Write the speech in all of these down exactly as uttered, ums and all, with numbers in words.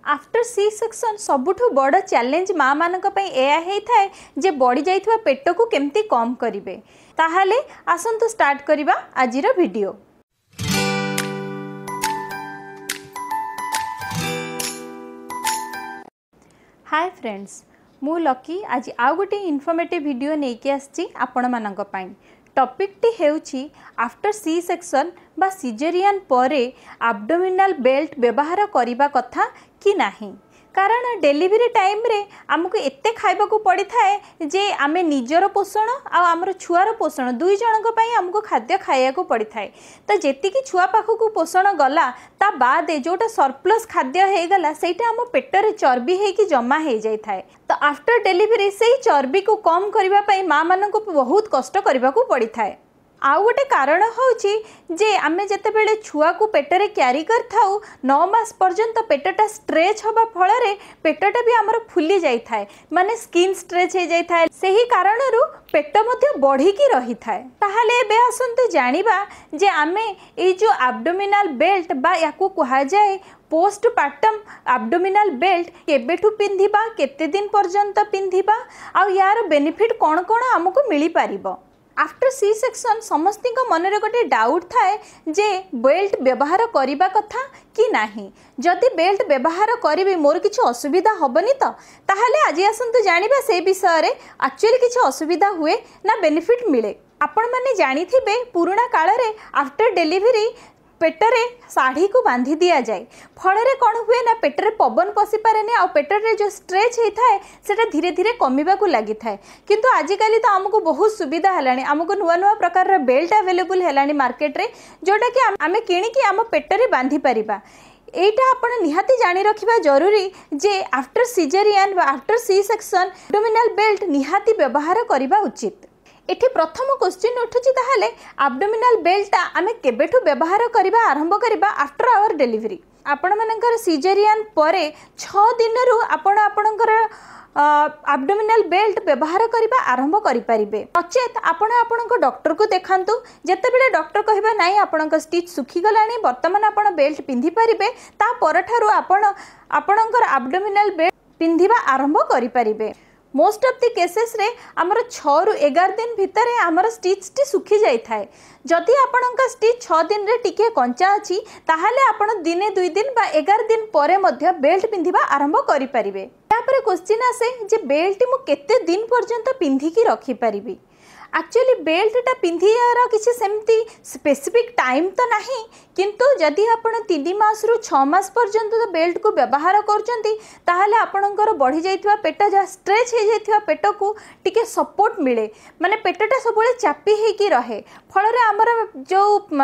After C section सबुठु बड़ challenge माँ मानक पई एया हेई थाए जे बढ़ी जाइथवा पेट को केमती कम करिवे। ताहाले आसंतु स्टार्ट करिबा आजिर वीडियो। हाय फ्रेंड्स, मु लकी आज आउ गोटे इनफॉर्मेटिव वीडियो नेकी आछि आपण मानक पई। टॉपिक टी हेउछि आफ्टर सी सेक्शन बा सिजेरियन परे एब्डोमिनल बेल्ट व्यवहार करिबा कथा कि नाही। कारण डेलीवरी टाइम रे आमको एते खाइबा को पड़ी थाए जे आमे निजर पोषण आ आमर छुआर पोषण दुई जनक पई आमको खाद्य खाइया को पड़ी थाए। तो जेति कि छुआ पाखु को पोषण गला ता बाद जोटा सरप्लस खाद्य हे गला सेटा आम पेटर चर्बी हे कि जमा हे जाई थाए। तो आफ्टर डेलीवरी से चर्बी को कम करबा पई माँ मानन को बहुत कष्ट करबा को पड़ी थाए। आउ गोटे कारण होची जे आमे जेते बेले छुआ को पेटरे क्यारी कर थाउ नौ मास पर्यंत पेटटा स्ट्रेच होबा फल रे पेटटा भी हमर फुली जाई थाए, माने स्किन स्ट्रेच हे जाई थाए। सेही कारणरू पेट मध्य बढ़ी की रही थाए। ताहाले एबे आसंतु जानिबा जे आमे ए जो एब्डोमिनल बेल्ट बा याकू कहा जाए पोस्टपार्टम एब्डोमिनल बेल्ट केबेठु पिंधिबा, केते दिन पर्यंत पिंधिबा, आ यार बेनिफिट कोन कोन हमको मिली पारिबो। आफ्टर सी सेक्शन समस्त मन रे गोटे डाउट थाए जे बेल्ट व्यवहार करबा कथा कि नाही। जदि बेल्ट व्यवहार करी मोर किसी असुविधा हेनी तो ताहले आज आसंतु जानिबा से विषय रे एक्चुअली किसी असुविधा हुए ना बेनिफिट मिले। आपण माने जानिथिबे पुराना काल रे आफ्टर डेलीवरी पेटरे साड़ी को बांधी दिया जाए, फल कौन हुए ना पेटरे पवन पशि पारे आ पेटरे जो स्ट्रेच होता है सेटा धीरे धीरे कमिबा को लगी थाए। किंतु आजिकल तो आमको बहुत सुविधा है, आमको नुआ नुआ प्रकार बेल्ट अवेलेबल है मार्केट रे जोटा कि आमे किणिकी आम पेटरे बांधी पारिबा। एटा आपण निहाती जानी रखिबा जरूरी जे आफ्टर सिजेरियन व after C section abdominal belt निहाती व्यवहार करिबा उचित। एठी प्रथम क्वेश्चन उठुची ताहाले एब्डोमिनल बेल्ट आमे केबेठु व्यवहार करिबा आरंभ करिबा आफ्टर आवर डेलीवरी। आपण मानकर सिजेरियन परे छह दिन रु आपण आपणकर एब्डोमिनल बेल्ट व्यवहार करिबा आरंभ करि परिबे। अचेत आपण आपणक डॉक्टर को देखांतु। जेते बेले डॉक्टर कहिबा नाही आपणक स्टिच सुखी गलानी वर्तमान आपण बेल्ट पिंधि परिबे, ता परठारु आपण आपणकर एब्डोमिनल बेल्ट पिंधिबा आरंभ करि परिबे। मोस्ट ऑफ द केसेस रे आमर छह रु एगार दिन भितर आमर स्टिच टी सुखी जाई थाए। जदि आपणक स्टिच छह दिन रे टिके कंचा अछि ताहाले आपण दिने दुई दिन बा एगार दिन परे मध्य बेल्ट पिंधिबा आरंभ करि परिबे। तापर क्वेश्चन आसे जे बेल्ट मु केते दिन पर्यंत पिंधि की रखि परिबी। एक्चुअली बेल्टटा पिंधियार किसी सेमती स्पेसिफिक टाइम तो नहीं, किंतु जदि आपण तीन मास रु छह मास पर्यंत तो बेल्ट को व्यवहार करचंती ताहाले आपणकर बढ़ी जाइथिबा पेट जा स्ट्रेच हे जाइथिबा पेट को टिके सपोर्ट मिले, माने पेटटा सबले चापी हे की रहे। फल रे हमर जो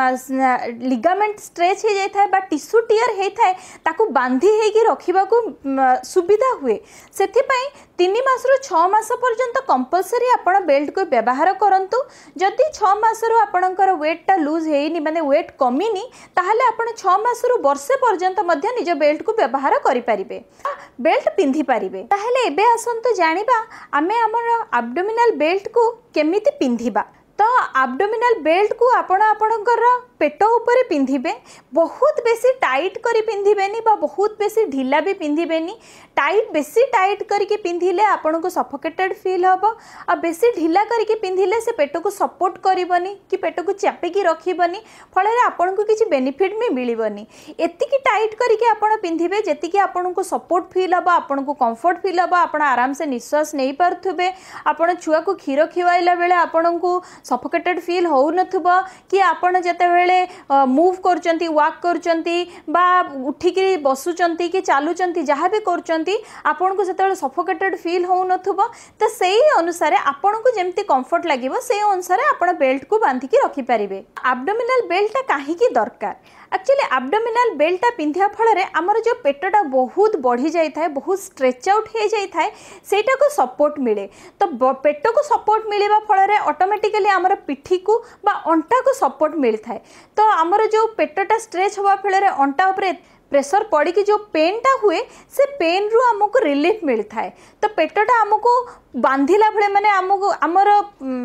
लिगामेंट स्ट्रेच हे जाइथाय बा टिश्यू टियर हे थाए ताकू बांधी हे की रखिबा को सुविधा हुए। सेथि पई तीन मास रु छह मास पर्यंत कंपलसरी आपण बेल्ट को व्यवहार करंतु। जदि छह मास रु आपणकर वेटटा लूज हेइनी, माने वेट कमिनी, ताहले आपण छह मास रु वर्षे पर्यंत मध्य निज बेल्ट को व्यवहार करि परिबे, बेल्ट पिंधि परिबे। ताहले एबे आसंतु जानिबा आमे हमर एब्डोमिनल बेल्ट को केमिति पिंधिबा। तो एब्डोमिनल बेल्ट को आपण आपणकर पेट ऊपर पिंधिबे। बहुत बेसी टाइट करी पिंधिबेनी बा बहुत बेसी ढिला भी पिंधिबेनी। टाइट बेसी टाइट करके पिंधिले आपन को सफोकेटेड फील हबो, आ बेसी ढिला करके पिंधिले से पेट को सपोर्ट करिवनी कि पेट को चापिकी रखिबनी, फल रे आपन को किछि बेनिफिट भी मिलिबनी। एतिकी टाइट करके आपन पिंधिबे जेतिकी आपन को सपोर्ट फील हबो, आपन को कंफर्ट फील हबो, आपन आराम से निश्वास नै पारथुबे। आपन छुआ को खीर खिवाइला बेले आपन को सफोकेटेड फील हो नथुबो कि आपन जते बेले मूव करचंती, वॉक करचंती बा उठिकी बसुचंती कि चालुचंती जहाँ भी करचंती आपन को सेते सफोकेटेड फील हो नथुबो। तो सेही अनुसार आपन को जेमती कंफर्ट लागिबो सेही अनुसार आपन बेल्ट को बांधी की रखि परिबे। एब्डोमिनल बेल्ट काहे की दरकार? एक्चुअली एब्डोमिनल बेल्टा पिंधिया फल रे हमर जो पेटटा बहुत बढ़ी जाई थाए, बहुत स्ट्रेच आउट हे जाई थाए, सेटा को सपोर्ट मिले। तो पेट को सपोर्ट मिलवा फल रे ऑटोमेटिकली हमर पिठी को बा अंटा को सपोर्ट मिल थाए। तो हमर जो पेटटा स्ट्रेच होबा फल रे अंटा ऊपर प्रेशर पड़ी कि जो पेनटा हुए से पेन रु हमको रिलीफ मिलता है। तो पेटटा हमको बांधिला भले माने हमको आमर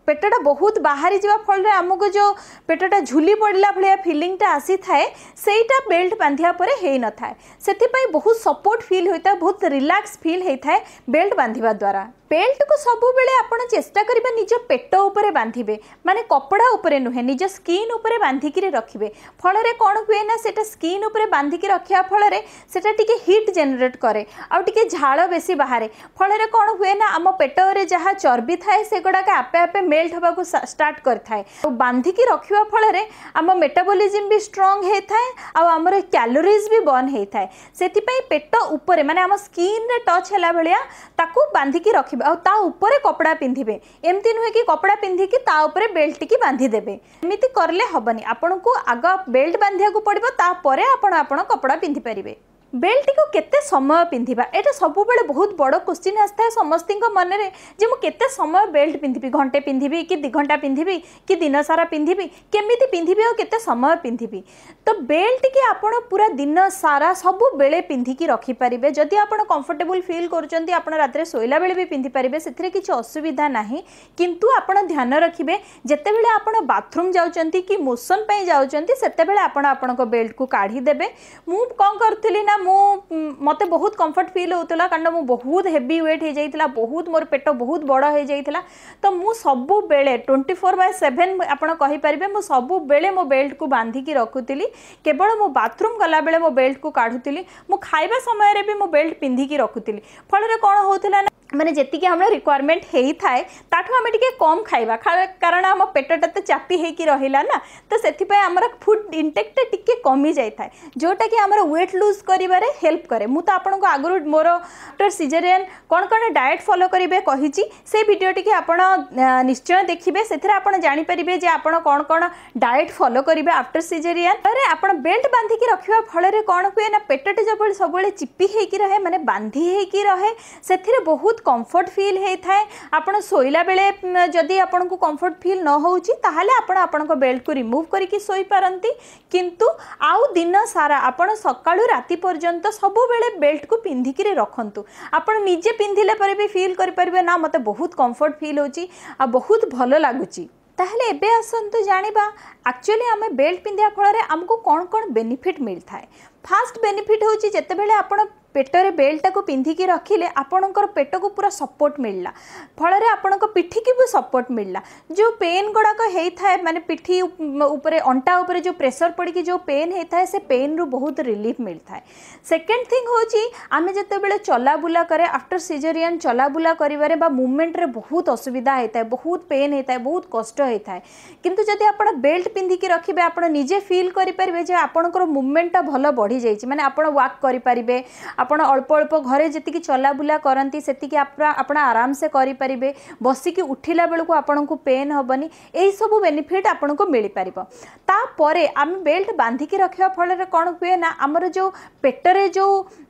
पेटटा बहुत बाहरी जावा फल आमको जो पेटटा झुली पड़ला भाया फिलिंगटा आसी थाए सेटा बेल्ट बांधिया परे हे न थाए सेथिपई बहुत सपोर्ट फील होता है बहुत रिलैक्स फील होता है बेल्ट बांधिबा द्वारा। बेल्ट को सब बेले आपण चेष्टा करिबे निज पेट उपरे बांधिबे माने कपड़ा उपरे नुहे निज स्किन उपरे बांधिकी रखिबे फल रे कोन हुए ना सेटा स्किन उपरे बांधिकी रखिया फल रे सेटा टिके हीट जनरेट करे आ टिके झाळ बेसी बाहरे फल रे कोन हुए ना आम पेट रे जहा चर्बी थाए से गुडा के आपे आपे मेल्ट हबा को स्टार्ट करथाए बांधिकी रखिबा फल रे आम मेटाबॉलिज्म भी स्ट्रांग हे थाए आ हमर कैलोरीज भी बर्न हे थाए सेति पई पेट उपरे माने आम स्किन रे टच हला भलिया ताकू बांधिकी रखिबा आ ता ऊपर कपड़ा पिंधिबे एमती नुहे कि कपड़ा पिंधि कि ता ऊपर बेल्ट की बांधि देबे एमिति करले हबनी आपन को आग बेल्ट बांधिया को पड़िबो ता परे आपन आपन कपड़ा पिंधि परिबे। बेल्ट को केते समय पिंधिबा एटा सब बेले बहुत बड़ क्वेश्चन आस्था है समस्त मन में जे मु केते समय बेल्ट पिंधिबी घंटे पिंधिबी कि दि घंटा पिंधिबी कि दिन सारा पिंधिबी केमिति पिंधिबी और केते समय पिंधिबी तो बेल्ट की आपण पूरा दिन सारा सब बेले पिंधिकी रखि परिबे जदि आपण कंफर्टेबल फील करूचंती आपण रात्रे सोइला बेले भी पिंधि परिबे सेथिरे किछि असुविधा नाही किंतु आपण ध्यान रखिबे जेते बेले आपण बाथरूम जाउचंती कि मोशन पई जाउचंती सेते बेले आपण आपण को बेल्ट को काढी देबे। मु कोन करथिली ना मु मते बहुत कंफर्ट फील होतला कारण मु बहुत हेवी वेट हो जाइतला बहुत मोर पेट बहुत बड़ हो जाइतला तो मु सबु बेले ट्वेंटी फोर बाय सेवन आपण कहि परिबे मु सबु बेले मो बेल्ट को बांधी की रखुतिली केवल मो बाथरूम गला बेले मो बेल्ट को काढुतिली मु खाइबा समय रे भी मो बेल्ट पिंधी की रखुतिली फल रे कोन होतला माने जेति कि हमरा रिक्वायरमेंट हेई थाए ताठो हमें टिके कम खाइबा कारण हम पेटटा तो चापी हे की रहिला ना तो सेति पय हमरा फूड इंटेक टिके कमी जाय थाए जोटा कि हमरा वेट लूज करिबारे हेल्प करे। मु तो आपन को आगुरु मोर आफ्टर सिजेरियन कोन कोन डाइट फॉलो करिवे कहिची से वीडियो टिके आपन निश्चय देखिबे सेथिरा आपन जानि परिबे जे आपन कोन कोन डाइट फॉलो करिवे आफ्टर सिजेरियन अरे आपन बेल्ट बांधी की रखिबा फल रे कोन हुए ना पेटटे जबल सबले चिपी हे की रहे माने बांधी हे की रहे सेथिरे बहुत कंफर्ट फील होता है आपण सोइला बेले जदि आपण को कंफर्ट फील न होउची ताहाले आपण आपण को बेल्ट को रिमूव करके सोई पारंती किंतु आउ दिन सारा आपण सकाळु राति पर्यंत सब बेले बेल्ट को पिंधि के रखंतु आपण निजे पिंधिले पर भी फील करि परबे ना मते बहुत कंफर्ट फील होची आ बहुत भलो लागुची। ताहले एबे आसंतु जानिबा एक्चुअली आमे बेल्ट पिंधिया फल रे हमको कोन कोन बेनिफिट मिलता है। फास्ट बेनिफिट होची जेते बेले आपण पेटरे बेल्ट को पिंधिकी रखिले आपणकर पेट को पूरा सपोर्ट मिलला फल रे आपणक पिठी की भी सपोर्ट मिलला जो पेन गुड़ाक होता है माने पिठी ऊपर अंटा ऊपर जो प्रेशर पड़ी जो पेन होता है से पेन रु बहुत रिलीफ मिलता है। सेकेंड थिंग होची आमे जते बेले चला बुला करे आफ्टर सिजेरियन चला बुला करिवारे बा मूवमेंट रे बहुत असुविधा होता है बहुत पेन होता है बहुत कष्ट होता है किंतु जदि आपण बेल्ट पिंधिकी रखिबे आपण निजे फील करि परिबे जे आपणकर मूवमेंट भलो बढ़ी जाइछि माने आपण वॉक करि परिबे आपण अल्प अल्प घरे जी चला बुला करती से आप आराम से करें बसिकी उठिला बेलू आपन को पेन हेनी यही सब बेनिफिट आपन को मिल पार तापर आम बेल्ट बांधिकी रखा फल कौन हुए ना आमर जो पेटरे जो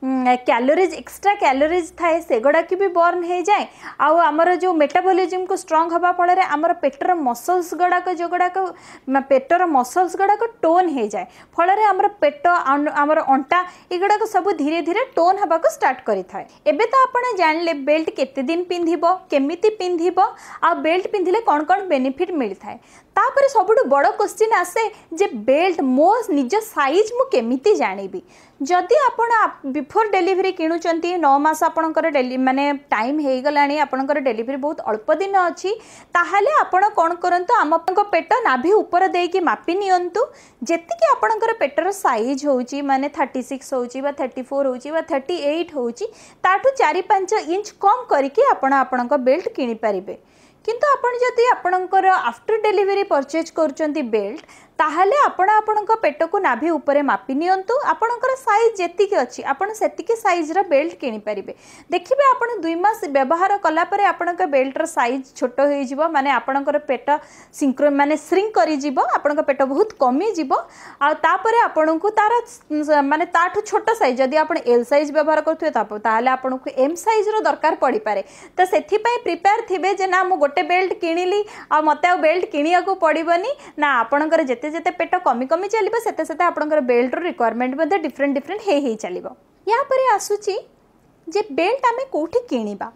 कैलोरीज एक्स्ट्रा कैलोरीज थाए से गुड़ाक भी बर्न हो जाए आमर जो मेटाबॉलिज्म को स्ट्रांग हवा फल आमर पेटर मसल्स गुड़ाक जो गुड़ाक पेटर मसल्स गुड़ाक टोन हो जाए फल आमर पेट आमर अंटा युड़ाक सब धीरे धीरे टोन हवा को स्टार्ट करि थाए। एबे तो आपण जानले बेल्ट केते दिन पिंधिबो केमिति पिंधिबो आ बेल्ट पिंधिले कोन कोन बेनिफिट मिलता है तापर सबुठु बड़ क्वेश्चन आसे जे बेल्ट मो निज साइज मु केमिति जानिबी जदि आपण बिफोर डिलीवरी किणुचंती नौ मास आपणकर डेली माने टाइम हे गलानी आपणकर डिलीवरी बहुत अल्प दिन अछि ताहाले आपण कोन करंतु आमपक पेट नाभि ऊपर देई कि मापी नियंतु जेति कि आपणकर पेटर साइज होउची माने थर्टी सिक्स होउची बा थर्टी फोर होउची बा थर्टी एट होउची ताठु चार पाँच इंच कम करके आपण आपणक बेल्ट किनि परिबे किंतु आपण जदि आपणकर आफ्टर डिलीवरी परचेज करचंती बेल्ट ताहले आपण आपणक पेट को नाभि ऊपर मापी नियंतु आपणकर साइज जेतिकी अछि आपण सेतिकी साइज रा बेल्ट किनि परिबे देखिबे आपण दुई मास व्यवहार कला परे आपणक बेल्ट रा साइज छोट होई जिवो माने आपणकर पेट सिंक्रो माने श्रिंक करि जिवो आपणक पेट बहुत कमी जिवो आ तापरे आपणकु तार माने ताठु छोट साइज जदि आपण एल साइज व्यवहार करथुए ताहले आपणकु एम साइज रो दरकार पड़ी पारे त सेथि पई प्रिपेयर थिबे जे ना मो गोटे बेल्ट किनिली आ मते आ बेल्ट किनिया को पड़िबनी ना आपणकर जेते जेते पेट कमी कमी चलिबो सेते सेते आपणकर बेल्ट रो रिक्वायरमेंट मध्ये डिफरेंट डिफरेंट हे हे चलिबो। या परे आसुची जे बेल्ट आमे कोठी किनिबा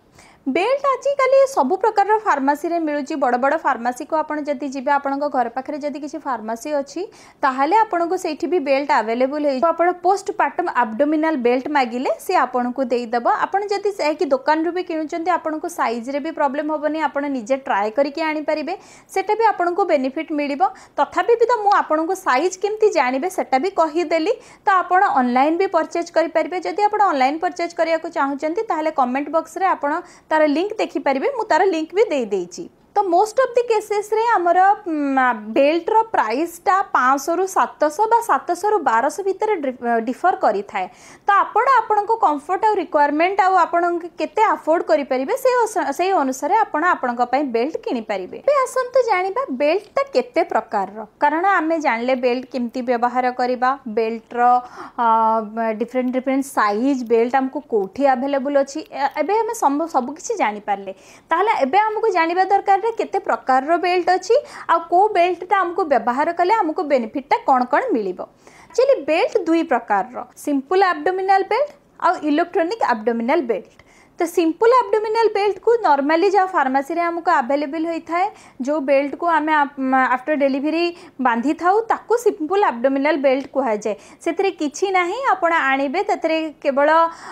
बेल्ट आजिकल सब प्रकार फार्मासी रे मिलूची बड़ बड़ फार्मासी को आपण जदि जिबे आपण घर पाखे जदि किसी फार्मासी अच्छी ताहले आपण को सेठी भी बेल्ट अवेलेबल है आपण पोस्टपार्टम एब्डोमिनल बेल्ट मागिले से आपण को देई दबो आपण जदि से कि दुकान रू भी किनुचंती आपण को साइज रे भी प्रॉब्लम होबनी आपण निजे ट्राई करके आनी परिबे सेटा भी आपण को बेनिफिट मिलिबो तथापि भी तो मु आपण को साइज केमती जानिबे सेटा भी कहि देली तो आपण ऑनलाइन भी परचेज करि परिबे जदि आपण ऑनलाइन परचेज करिया को चाहुचंती ताहले कमेंट बॉक्स रे आपण तार लिंक देखि परिबे मु तार लिंक भी दे देइची। तो मोस्ट ऑफ द केसेस रे हमर बेल्ट रो प्राइस टा पाँच सौ रु सात सौ बा सात सौ रु बारह सौ भीतर डिफर करि थाए तो आपण आपण को कंफर्ट और रिक्वायरमेंट आ आपण केते अफोर्ड करि परिबे से से अनुसार आपण आपण को पई बेल्ट किनि परिबे। बे आसंतु जानिबा बेल्ट ता केते प्रकार रो कारण आमे जानले बेल्ट केमती व्यवहार करिबा बेल्ट रो डिफरेंट डिफरेंट साइज बेल्ट हमको कोठी अवेलेबल अछि एबे हमें सब सब किछि जानि पारले ताहले एबे हमको जानिबा दरकार केते प्रकार रो बेल्ट अछि आ को बेल्ट ता हमको व्यवहार कले हमको बेनिफिट ता कोन कोन मिलिबो। चली बेल्ट दुई प्रकार रो सिंपल एब्डोमिनल बेल्ट आ इलेक्ट्रॉनिक एब्डोमिनल बेल्ट। तो सिंपल एब्डोमिनल बेल्ट को नॉर्मली जहाँ फार्मासी रे हमको अवेलेबल होता है जो बेल्ट को आम आफ्टर डिलीवरी बांधी थाउ ताको सिंपल एब्डोमिनल बेल्ट कह जाए से किछि नाही आपण आनिबे ततरे केवल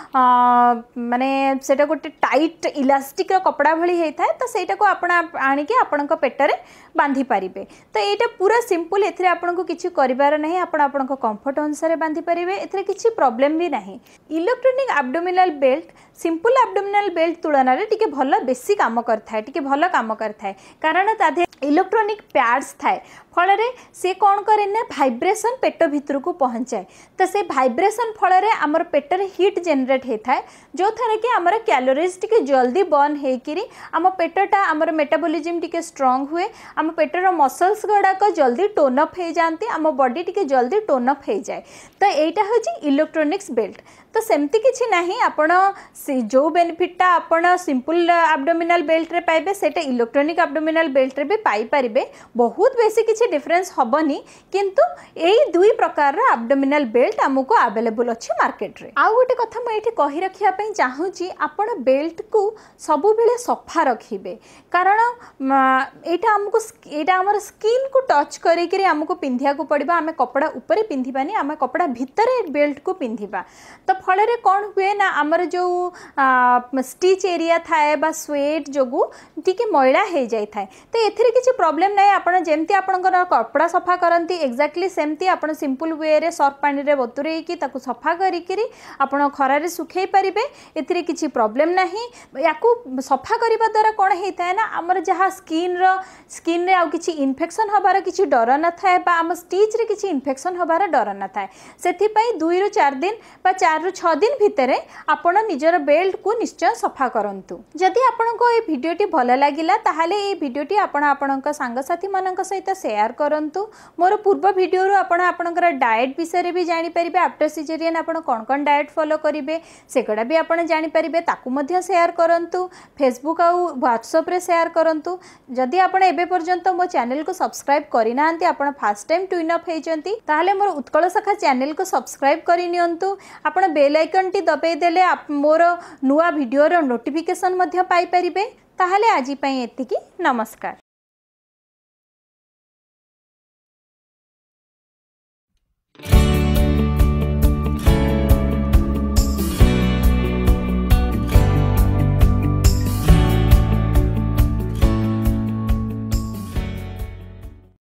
माने सेटा गोटे टाइट इलास्टिक रो कपड़ा भली होता है तो सेटा को आपण आनिके आपण पेटरे बांधी पारिबे तो एटा पूरा सिंपल एथरे आपण को किछि करिवार नाही आपण आपण को कंफर्ट अनुसार बांधी पारिबे एथरे किछि प्रॉब्लम भी नाही। Electronic abdominal belt simple abdominal belt तुलन में टिके भल बेसी काम करथाय टिके भल काम करथाय कारण ताधे इलेक्ट्रॉनिक पैड्स थाए फल से कौन करे ना वाइब्रेशन पेट भितर को पहुँचाए तो से वाइब्रेशन फल आमर पेटर हीट जेनरेट होता है जो थरे कि आमर कैलोरीज टिके जल्दी बर्न होकर आम पेटटा आमर मेटाबॉलिज्म टिके स्ट्रांग हुए आम पेटर मसल्स गुड़ाक जल्दी टोन अप हो जाती आम बॉडी टिके जल्दी टोन अप हो जाए तो यहाँ हूँ इलेक्ट्रॉनिक्स बेल्ट तो सेमती किछि नाही आपण जो बेनिफिटा आपण सिंपल एब्डोमिनल बेल्ट रे पाइबे सेटा इलेक्ट्रॉनिक एब्डोमिनल बेल्ट रे भी पाई परिबे बहुत बेसी किछि डिफरेंस हबनी किंतु एई दुई प्रकार रा एब्डोमिनल बेल्ट हमको अवेलेबल अछि मार्केट रे। आ गोटे कथा म एठी कहि रखिया पई चाहूची आपण बेल्ट को सब बेले सफा रखिबे कारण एटा हमको एटा हमर स्किन को टच करी करी हमको पिंधिया को पड़िबा आमे कपड़ा ऊपर पिंधिबानी आमे कपड़ा भितरे बेल्ट को पिंधिबा तो फल कौन हुए ना आमर जो स्टिच एरिया थाए बा स्वेट जोगु टिके मैला हो जाए थाए तो एथिरे किछि प्रॉब्लम नाही आपण जेमती आपनकर कपड़ा सफा करंती एक्जाक्टली सेमती आपण सिंपल वे रे सर्फ पानी रे बतुरेई की ताकू सफा करी करी आपण खरा रे सुखै परिबे एथिरे किछि प्रॉब्लम नाही। याकू सफा करबा द्वारा कोन हेताय ना आमर जहा स्किन रो स्किन रे आ किछि इन्फेक्शन होबार किछि डर न थाए बा आम स्टिच रे किछि इन्फेक्शन होबार डर न थाए सेथि पई दुई रु चार दिन बा चार रु छह दिन भितर आपण निजर बेल्ट को निश्चय सफा करंतु। जदि आपनको ये वीडियोटी भल लागिला ताहाले ये वीडियोटी आपण आपणक सांगसाथी मानक सहित शेयर करंतु। मोर पूर्व वीडियो रो आपण आपणकर डाइट विषय भी जानि परिबे आफ्टर सिजेरियन आपण कोन कोन डाइट फॉलो करिवे सेगडा भी आपण जानि परिबे ताकू मध्य शेयर करंतु फेसबुक आ व्हाट्सएप रे शेयर करंतु। जदि आपण एबे पर्यंत मो चैनल को सब्सक्राइब करिनांती आपण फर्स्ट टाइम ट्यून अप हेजंती ताहाले मोर उत्कल शाखा चैनल को सब्सक्राइब करि नियंतु आपण बेल आइकन टी दबाई देले आप मोर नुआ वीडियो रो नोटिफिकेशन मध्य पाई परिबे। ताहाले आजि पई एतिकी नमस्कार।